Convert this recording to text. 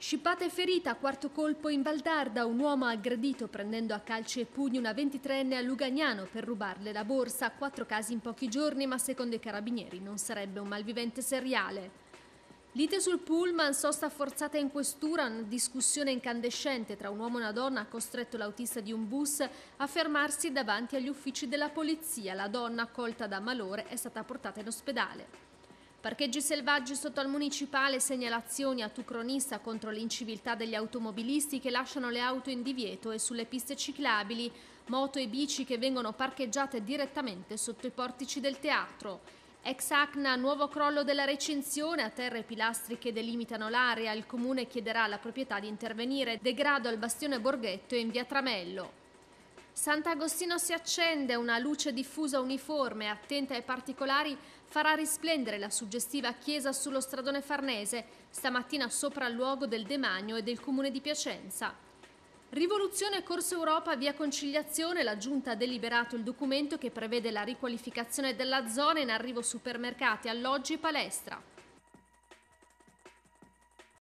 Scippata e ferita, quarto colpo in Valdarda, un uomo ha aggredito prendendo a calci e pugni una 23enne a Lugagnano per rubarle la borsa. 4 casi in pochi giorni, ma secondo i carabinieri non sarebbe un malvivente seriale. Lite sul pullman, sosta forzata in questura, una discussione incandescente tra un uomo e una donna ha costretto l'autista di un bus a fermarsi davanti agli uffici della polizia. La donna, colta da malore, è stata portata in ospedale. Parcheggi selvaggi sotto al municipale, segnalazioni a Tu Cronista contro l'inciviltà degli automobilisti che lasciano le auto in divieto e sulle piste ciclabili, moto e bici che vengono parcheggiate direttamente sotto i portici del teatro. Ex Acna, nuovo crollo della recinzione, a terra i pilastri che delimitano l'area, il comune chiederà alla proprietà di intervenire, degrado al bastione Borghetto e in via Tramello. Sant'Agostino si accende, una luce diffusa uniforme, attenta ai particolari, farà risplendere la suggestiva chiesa sullo stradone Farnese, stamattina sopra il luogo del demanio e del comune di Piacenza. Rivoluzione Corso Europa via Conciliazione, la Giunta ha deliberato il documento che prevede la riqualificazione della zona in arrivo supermercati, alloggi e palestra.